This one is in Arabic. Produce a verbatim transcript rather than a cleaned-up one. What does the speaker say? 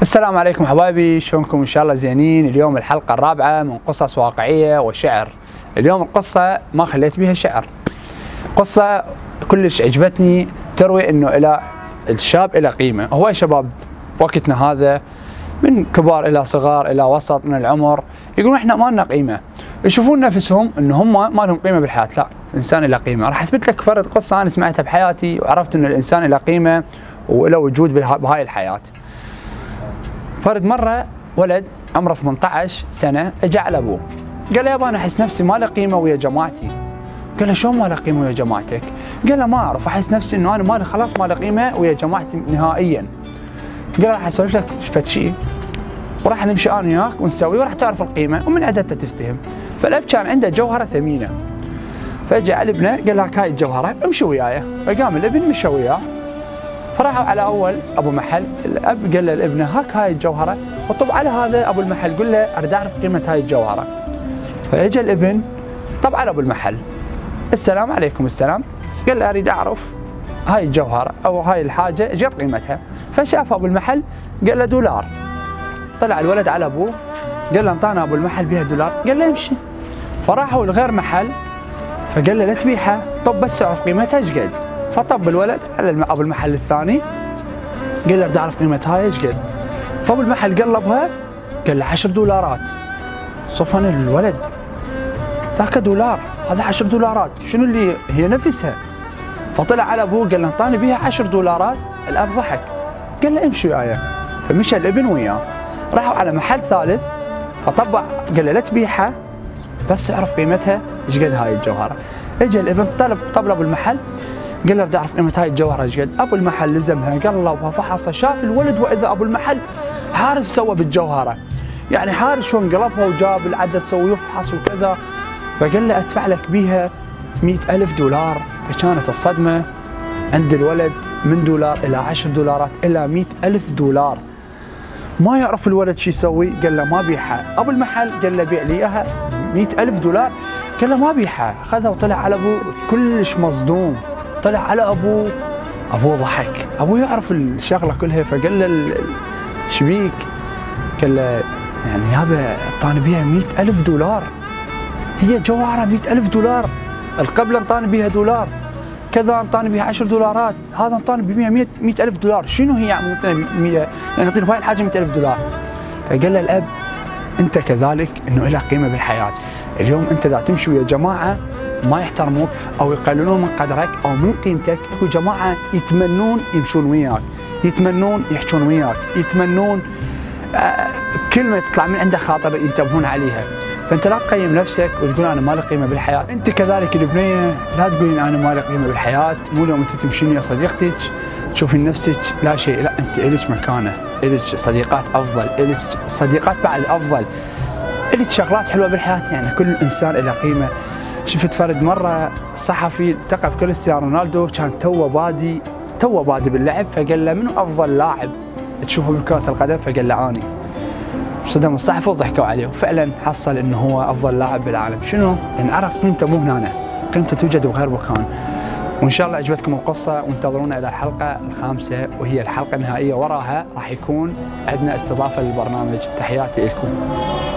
السلام عليكم حبايبي، شلونكم؟ ان شاء الله زينين. اليوم الحلقة الرابعة من قصص واقعية وشعر. اليوم القصة ما خليت بها شعر، قصة كلش عجبتني تروي انه الى الشاب الى قيمة. هو شباب وقتنا هذا من كبار الى صغار الى وسط من العمر يقولون احنا ما لنا قيمة، يشوفون نفسهم ان هم ما لهم قيمة بالحياة. لا، الانسان له قيمة. راح اثبت لك فرد قصة انا سمعتها بحياتي وعرفت انه الانسان له قيمة وله وجود بهاي الحياة. فرد مرة ولد عمره ثمانية عشر سنة اجى على ابوه قال له يابا انا احس نفسي ما له قيمة ويا جماعتي. قال له شلون ما له قيمة ويا جماعتك؟ قال له ما اعرف، احس نفسي انه انا ما له خلاص ما له قيمة ويا جماعتي نهائيا. قال له راح اسولف لك فد شيء وراح نمشي انا وياك ونسوي وراح تعرف القيمة ومن عدتها تفتهم. فالاب كان عنده جوهرة ثمينة، فجاء على ابنه قال له هاي الجوهرة امشي وياي. فقام الابن مشى وياه، فراحوا على اول ابو محل. الاب قال لابنه هاك هاي الجوهره وطب على هذا ابو المحل قل له اريد اعرف قيمه هاي الجوهره. فاجى الابن طب على ابو المحل السلام عليكم السلام، قال له اريد اعرف هاي الجوهره او هاي الحاجه ايش قد قيمتها. فشاف ابو المحل قال له دولار. طلع الولد على ابوه قال له انطانا ابو المحل بها دولار، قال له امشي. فراحوا لغير محل فقال له لا تبيعها، طب بس اعرف قيمتها ايش قد. فطب الولد على ابو المحل الثاني قال له اريد اعرف قيمه هاي ايش قد. فابو المحل قلبها قال له عشر دولارات. صفن الولد ذاك دولار هذا عشر دولارات شنو اللي هي نفسها. فطلع على ابوه قال له انطاني بيها عشر دولارات. الاب ضحك قال له امشي وياي. فمشى الابن وياه، راحوا على محل ثالث فطبع قال له لا تبيعها بس اعرف قيمتها ايش قد هاي الجوهره. اجى الابن طلب طلب ابو المحل قال له اريد اعرف قيمه هاي الجوهره ايش قد. ابو المحل لزمها قلبها فحص شاف الولد واذا ابو المحل حارس سوى بالجوهره، يعني حارس شلون قلبها وجاب العدد سوى يفحص وكذا. فقال له ادفع لك بيها مئة ألف دولار. فكانت الصدمه عند الولد من دولار الى عشر دولارات الى مئة ألف دولار. ما يعرف الولد شو يسوي، قال له ما بيعها. ابو المحل قال له بيع لي اياها مئة ألف دولار، قال له ما بيعها. خذها وطلع على ابوه كلش مصدوم. طلع على ابوه، ابوه ضحك، ابوه يعرف الشغله كلها. فقال له شبيك؟ قال له يعني يابا اعطاني بيها مئة ألف دولار، هي جوهره مئة ألف دولار، القبله انطاني بيها دولار، كذا انطاني بيها عشر دولارات، هذا انطاني بيها مئة ألف دولار، شنو هي يعني يعني يعطيني بهاي الحاجه مئة ألف دولار. فقال له الاب انت كذلك انه لها قيمه بالحياه. اليوم انت اذا تمشي ويا جماعه ما يحترموك او يقللون من قدرك او من قيمتك، اكو جماعه يتمنون يمشون وياك، يتمنون يحجون وياك، يتمنون آه كلمه تطلع من عند خاطر ينتبهون عليها. فانت لا تقيم نفسك وتقول انا ما لي قيمه بالحياه. انت كذلك البنيه لا تقولين انا ما لي قيمه بالحياه. مو يوم انت تمشين ويا صديقتك تشوفين نفسك لا شيء، لا انت الك مكانه، الك صديقات افضل، الك صديقات بعد افضل، الك شغلات حلوه بالحياه. يعني كل انسان له قيمه. شفت فرد مره صحفي التقى بكريستيانو رونالدو، كان توه بادي توه بادي باللعب، فقال له منو افضل لاعب تشوفه بكره القدم؟ فقال له اني. صدم الصحفي وضحكوا عليه، وفعلا حصل انه هو افضل لاعب بالعالم. شنو؟ لان عرف قيمته مو هنا، قيمته توجد بغير مكان. وان شاء الله عجبتكم القصه، وانتظرونا الى الحلقه الخامسه وهي الحلقه النهائيه. وراها راح يكون عندنا استضافه للبرنامج. تحياتي لكم.